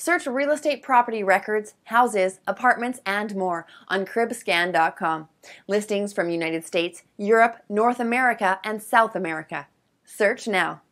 Search real estate property records, houses, apartments, and more on cribscan.com. Listings from United States, Europe, North America, and South America. Search now.